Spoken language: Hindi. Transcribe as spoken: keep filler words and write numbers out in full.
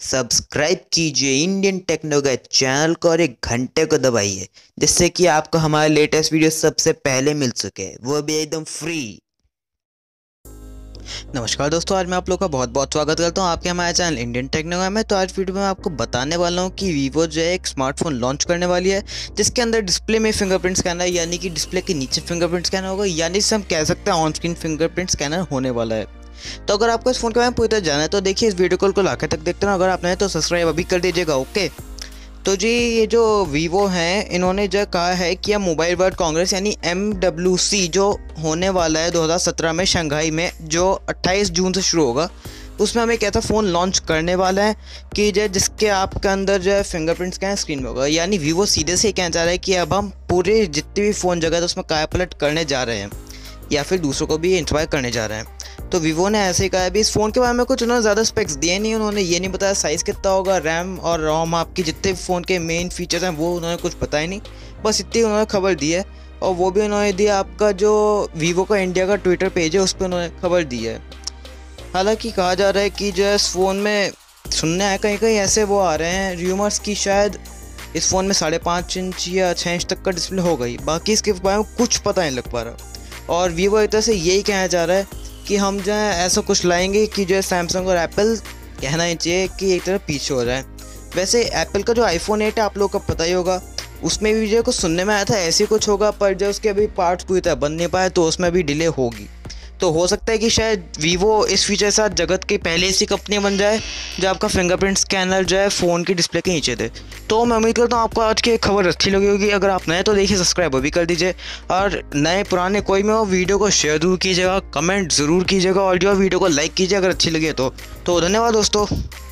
सब्सक्राइब कीजिए इंडियन टेक्नो गाय चैनल को और एक घंटे को दबाइए, जिससे कि आपको हमारे लेटेस्ट वीडियो सबसे पहले मिल सके, वो भी एकदम फ्री। नमस्कार दोस्तों, आज मैं आप लोग का बहुत बहुत स्वागत करता हूं आपके हमारे चैनल इंडियन टेक्नो गाय में। तो आज वीडियो में आपको बताने वाला हूं कि वीवो जो है एक स्मार्टफोन लॉन्च करने वाली है, जिसके अंदर डिस्प्ले में फिंगरप्रिंट स्कैनर यानी कि डिस्प्ले के नीचे फिंगरप्रिंट स्कैनर होगा, यानी जिसे हम कह सकते हैं ऑन स्क्रीन फिंगरप्रिंट स्कैनर होने वाला है। तो अगर आपको इस फोन के बारे में पूरी तरह जाना है तो देखिए इस वीडियो कॉल को आखिर तक देखते ना। अगर आपने तो सब्सक्राइब अभी कर दीजिएगा। ओके, तो जी ये जो वीवो हैं इन्होंने जो कहा है कि हम मोबाइल वर्ल्ड कांग्रेस यानी एम डब्ल्यू सी जो होने वाला है दो हज़ार सत्रह में शंघाई में, जो अट्ठाईस जून से शुरू होगा, उसमें हम एक ऐसा फ़ोन लॉन्च करने वाला है कि जो जिसके आपके अंदर जो है फिंगरप्रिंट स्कैन स्क्रीन में होगा। यानी वीवो सीधे से कहना चाह रहा है कि अब हम पूरे जितने भी फ़ोन जगह तो उसमें काया पलट करने जा रहे हैं या फिर दूसरों को भी इंस्पायर करने जा रहे हैं। तो वीवो ने ऐसे ही कहा है। अभी इस फ़ोन के बारे में कुछ उन्होंने ज़्यादा स्पेक्स दिए नहीं, उन्होंने ये नहीं बताया साइज़ कितना होगा, रैम और रोम, आपकी जितने फ़ोन के मेन फीचर्स हैं वो उन्होंने कुछ बताया नहीं, बस इतनी उन्होंने खबर दी है। और वो भी उन्होंने दिया आपका जो वीवो का इंडिया का ट्विटर पेज है उस पर उन्होंने खबर दी है। हालांकि कहा जा रहा है कि जो है इस फ़ोन में सुनने आए कहीं कहीं ऐसे वो आ रहे हैं र्यूमर्स की शायद इस फ़ोन में साढ़े पाँच इंच या छः इंच तक का डिस्प्ले हो गई। बाकी इसके बारे में कुछ पता नहीं लग पा रहा। और वीवो एक तरह से यही कहना चाह रहा है कि हम जो है ऐसा कुछ लाएंगे कि जो है सैमसंग और एप्पल कहना ही चाहिए कि एक तरह पीछे हो जाए। वैसे एप्पल का जो आईफोन एट है आप लोगों को पता ही होगा, उसमें भी जो कुछ सुनने में आया था ऐसे कुछ होगा, पर जो उसके अभी पार्ट्स पूरी तरह बन नहीं पाए तो उसमें भी डिले होगी। तो हो सकता है कि शायद वीवो इस फीचर के साथ जगत की पहले ऐसी कंपनी बन जाए जो आपका फिंगरप्रिंट स्कैनर जो है फ़ोन की डिस्प्ले के नीचे दे। तो मैं उम्मीद करता हूँ आपको आज की खबर अच्छी लगी होगी। अगर आप नए तो देखिए सब्सक्राइब भी कर दीजिए, और नए पुराने कोई में हो वीडियो को शेयर जरूर कीजिएगा, कमेंट ज़रूर कीजिएगा, और जो वीडियो को लाइक कीजिए अगर अच्छी लगी तो। तो धन्यवाद दोस्तों।